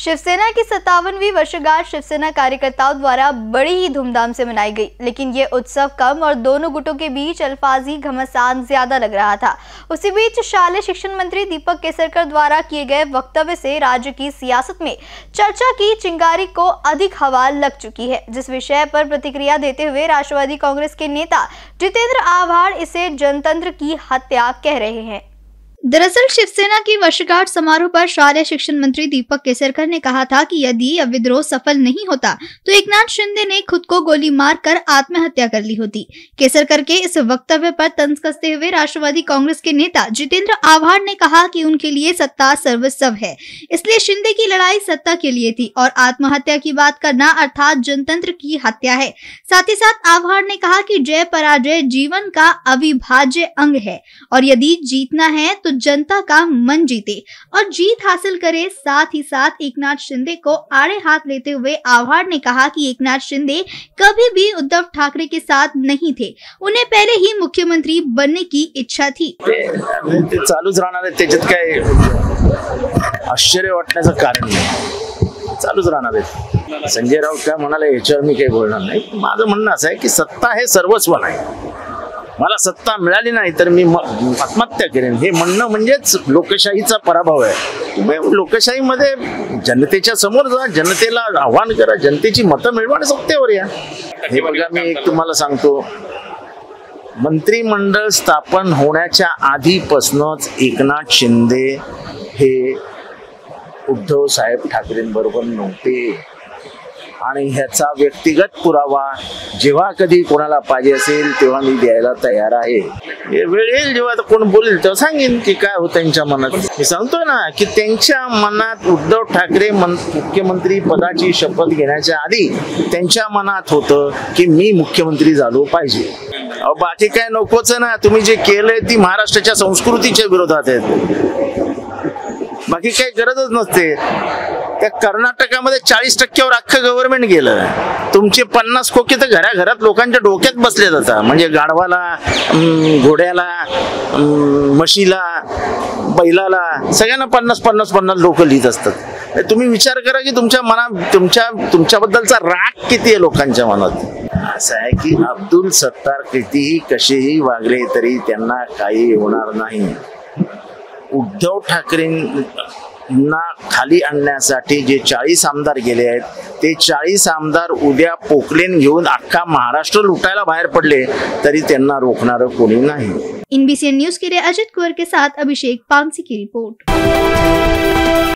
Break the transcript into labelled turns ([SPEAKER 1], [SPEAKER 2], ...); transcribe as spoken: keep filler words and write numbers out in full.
[SPEAKER 1] शिवसेना की सत्तावनवीं वर्षगांठ शिवसेना कार्यकर्ताओं द्वारा बड़ी ही धूमधाम से मनाई गई, लेकिन ये उत्सव कम और दोनों गुटों के बीच अल्फाजी घमासान ज्यादा लग रहा था। उसी बीच शालेय शिक्षण मंत्री दीपक केसरकर द्वारा किए गए वक्तव्य से राज्य की सियासत में चर्चा की चिंगारी को अधिक हवा लग चुकी है, जिस विषय पर प्रतिक्रिया देते हुए राष्ट्रवादी कांग्रेस के नेता जितेंद्र आव्हाड इसे जनतंत्र की हत्या कह रहे हैं। दरअसल शिवसेना की वर्षगांठ समारोह पर शालेय शिक्षण मंत्री दीपक केसरकर ने कहा था कि यदि यह विद्रोह सफल नहीं होता तो एकनाथ शिंदे ने खुद को गोली मारकर आत्महत्या कर ली होती। केसरकर के इस वक्तव्य पर तंज कसते हुए राष्ट्रवादी कांग्रेस के नेता जितेंद्र आव्हाड ने कहा कि उनके लिए सत्ता सर्वस्व है, इसलिए शिंदे की लड़ाई सत्ता के लिए थी और आत्महत्या की बात करना अर्थात जनतंत्र की हत्या है। साथ ही साथ आव्हाड ने कहा कि जय पराजय जीवन का अविभाज्य अंग है और यदि जीतना है तो जनता का मन जीते और जीत हासिल करे। साथ ही साथ एकनाथ शिंदे को आड़े हाथ लेते हुए आव्हाड ने कहा कि एकनाथ शिंदे कभी भी उद्धव ठाकरे के साथ नहीं थे, उन्हें पहले ही मुख्यमंत्री बनने की इच्छा थी।
[SPEAKER 2] ते चालूच राहणार आहे, त्याच्यात काय आश्चर्य वाटण्याचं कारण नाही, चालूच राहणार आहे। संजय राऊत काय म्हणाले याच्यावर मी काही बोलणार नाही। माझं म्हणणं असं आहे की सत्ता हे सर्वस्व नाही, मला सत्ता मिळाली नाही तर मी आत्महत्या करेन हे म्हणणं म्हणजेच लोकशाहीचा पराभव आहे। तुम्ही लोकशाहीमध्ये जनतेच्या समोर जा, जनतेला आव्हान करा, जनतेची मतं मिळवा आणि सत्तेवर या। हे बघा मी एक तुम्हाला सांगतो, मंत्रिमंडळ स्थापन होण्याच्या आधीपासूनच एकनाथ शिंदे हे उद्धव साहेब ठाकरेंबरोबर नव्हते आणि ह्याचा व्यक्तिगत पुरावा जेव्हा कधी कोणाला पाहिजे असेल तेव्हा मी द्यायला तयार आहे। वेळ येईल जेव्हा कोण बोलेल तेव्हा सांगेन की काय होतं त्यांच्या मनात। मी सांगतोय ना की त्यांच्या मनात उद्धव ठाकरे मुख्यमंत्री पदाची शपथ घेण्याच्या आधी त्यांच्या मनात होतं की मी मुख्यमंत्री झालो पाहिजे। अहो बाकी काय नकोच ना, तुम्ही जे केलंय ती महाराष्ट्राच्या संस्कृतीच्या विरोधात आहे, बाकी काही गरजच नसते। त्या कर्नाटकामध्ये चाळीस टक्क्यावर अख्खं गव्हर्नमेंट गेलं, तुमचे पन्नास खोके तर घराघरात लोकांच्या डोक्यात बसले जातात, म्हणजे गाढवाला, घोड्याला, म्हशीला, बैलाला सगळ्यांना पन्नास पन्नास पन्नास लोक लिहित असतात। तुम्ही विचार करा की तुमच्या मनात तुमच्या तुमच्याबद्दलचा राग किती आहे लोकांच्या मनात। असं आहे की अब्दुल सत्तार कितीही कसेही वागले तरी त्यांना काही होणार नाही। उद्धव ठाकरेंना खाली आणण्यासाठी जे चाळीस आमदार गेले आहेत ते चाळीस आमदार उद्या पोकलेन घेऊन अख्खा महाराष्ट्र लुटायला बाहेर पडले तरी त्यांना रोखणारं कोणी नाही।
[SPEAKER 1] एनबीसी न्यूज के लिए अजित कुंवर के साथ अभिषेक पांसी की रिपोर्ट।